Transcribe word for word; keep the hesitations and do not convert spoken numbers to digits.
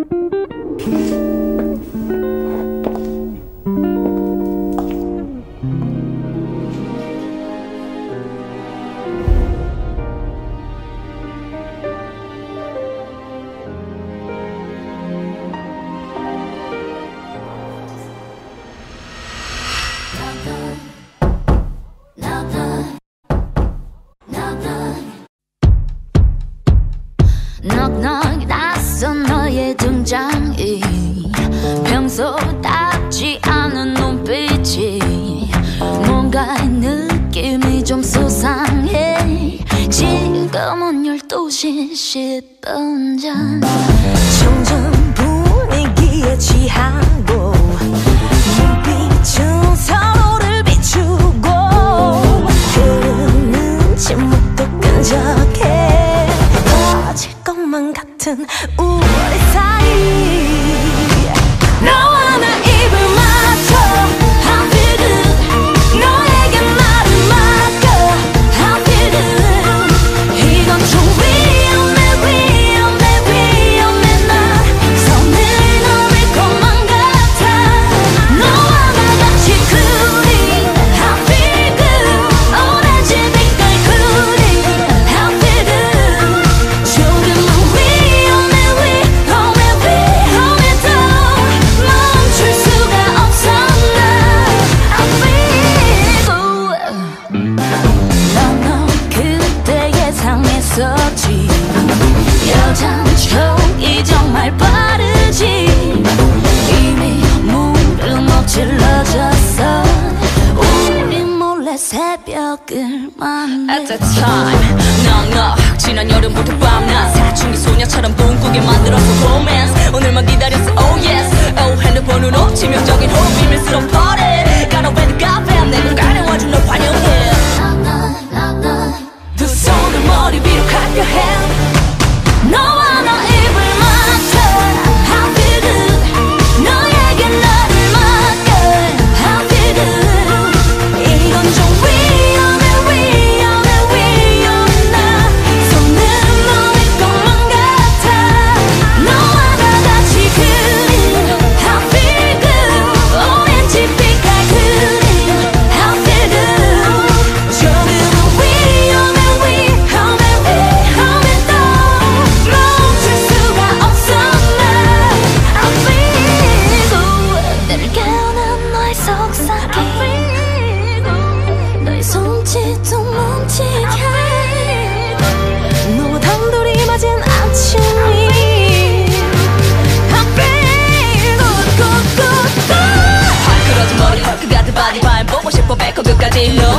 넉넉 낯선 너의 등장이 평소답지 않은 눈빛이 뭔가 느낌이 좀 수상해. 지금은 열두 시 십 분 전 점점 분위기에 취하고 눈빛은 서로를 비추고 흐르는 침묵도 끈적해. 터질 것만 같은 우리 사이 너와 나 입을 맞춰 I feel good. 너에게 말을 맡겨 I feel good. 이건 좀 위험해 위험해 위험해. 나 손을 놓을 것만 같아. 너와 나 같이 cooling I feel good. 오렌지 빛깔 cooling I feel good. 조금만 위험해 위험해 위험해. 더 멈출 수가 없어. 나 I feel good. 넌 그때 예상했었지. 여잔 척이 정말 빠르지. 이미 물은 엎질러졌어. 우리 몰래 새벽을 만나. At that time 넉넉 지난 여름부터 밤낮 사춘기 소녀처럼 꿈꾸게 만들었어 romance. 오늘만 기다렸어 oh yes. oh 핸드폰으로 치명적인 호흡 비밀스러운 party. Got away the cafe 내 공간에 와준 널 환영해. 두 손을 머리 위로 clap your hand. 너와 나 입을 맞춰 I feel good. 너에게 나를 맡겨 I feel good. 이건 좀 위험해 위험해 위험해. 나 손을 놓을 것만 같아. 너와 나 같이 cooling I feel good. 오렌지 빛깔 cooling I feel good. 조금은 위험해 위험해 위험해. 더 멈출 수가 없어. 나 I feel good. 나를 깨우는 너의 속삭임 너의 손짓도 뭉치게. 너와 단둘이 맞은 아침이 I feel good good good good. 발걸어진 머리 헐크 같은 바디 바인 보고 싶어 배꼽 끝까지 너